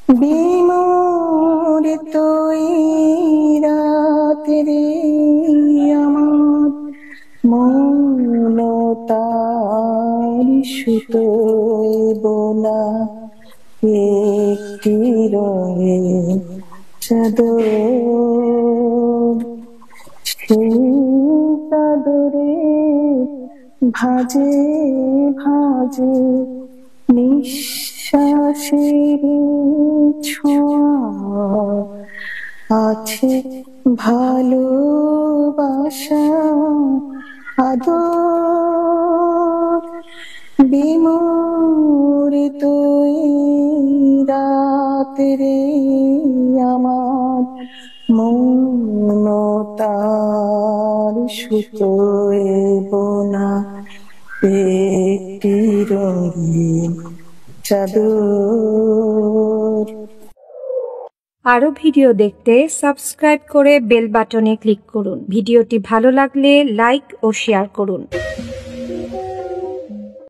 বিমূর্ত এই রাতেরে আমার মৌনতার সুতোয় বোনা একটি রঙিন চাদর, সেই চাদরে ভাজে ভাজে নিঃশ্বাসের ছোঁয়া আছে ভালোবাসা আদর। বিমূর্ত এই রাতেরে আমার মৌনতার সুতোয় বোনা একটি রঙিন চাদর। আরো ভিডিও দেখতে সাবস্ক্রাইব করে বেল বাটনে ক্লিক করুন। ভিডিওটি ভালো লাগলে লাইক ও শেয়ার করুন।